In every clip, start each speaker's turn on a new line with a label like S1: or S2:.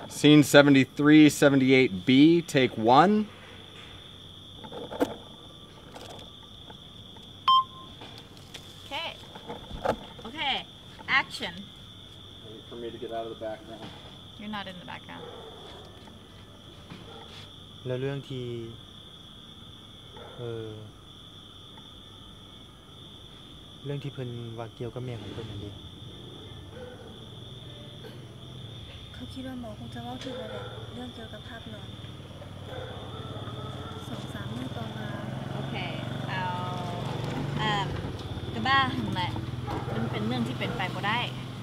S1: Scene 73, 78B, take one.
S2: Okay. Okay. Action.
S1: Wait for me to get out of the background.
S2: You're not in the background.
S3: แล้วเรื่องที่เรื่องที่เพิ่นว่าเกี่ยวกับแม่ของเพิ่นนั่นเอง
S4: เขาคิดว่าหมอคงจะเว้าถูกแล้วแหละเรื่องเกี่ยวกับภาพนอน2-3 มื้อต่อมา
S2: โอเคเอากระบ้าหั่นแหละมันเป็นเรื่องที่เป็นไปบ่ได้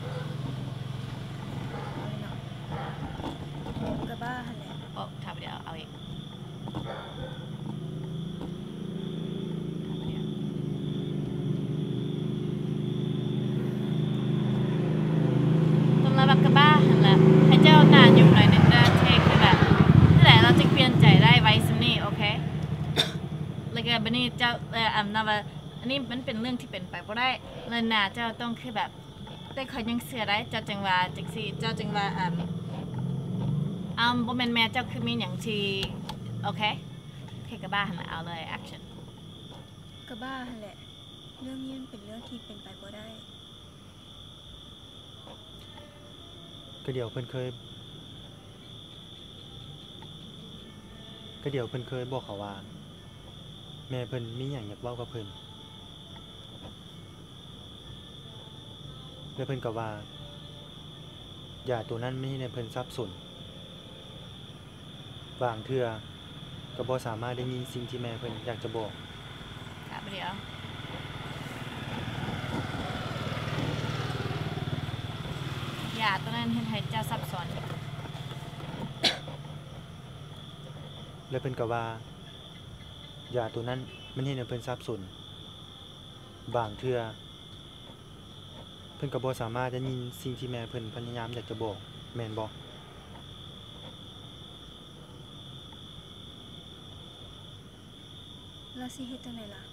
S4: เอาเลยเนาะกระบ้าหั่นแหละ
S2: โอ้ถามเดี๋ยวเอาอีกตรงนั้นแบบกระบ้าหั่นแหละให้เจ้านานอยู่หน่อยนึงได้เทคคือแบบนั่นแหละเราจะเปลี่ยนใจได้ไว้ซินี่โอเคแล้วก็บัดนี้เจ้านับว่าอันนี้มันเป็นเรื่องที่เป็นไปบ่ได้แล้วน่าเจ้าต้องคือแบบแต่เขายังเชื่อได้เจ้าจังว่าจังซี่เจ้าจังว่าบ่แม่นแม่เจ้าคือมีหยังที่โอเคกระบ้าหั่นแหละเอาเลย action
S4: กระบ้าหั่นแหละเรื่องนี้มันเป็นเรื่องที่เป็นไปบ่ได้
S3: ก็เดี๋ยวเพิ่นเคยบอกเขาว่าแม่เพิ่นมีหยังอยากเว้ากับเพิ่นแล้วเพิ่นก็ว่าอย่าตัวนั้นไม่ให้เพิ่นสับสนบางเทื่อก็บ่สามารถได้ยินสิ่งที่แม่เพิ่นอยากจะบอก
S2: ครับเดี๋ยวอย่าตัวนั้นเฮ็ดให้เจ้าซับซ้อน
S3: แล้วเพิ่นก็ว่าอย่าตัวนั้นมันเฮ็ดให้เพิ่นสับสนบางเทื่อเพิ่นก็บ่สามารถได้ยินสิ่งที่แม่เพิ่นพยายามอยากจะบอกแม่นบ่
S4: แล้วสิเฮ็ดจังได๋ล่ะ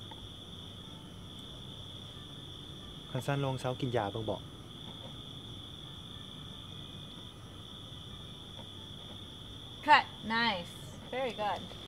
S3: คันซั่นลองเซากินยาเบิ่งบ่
S2: Cut nice very good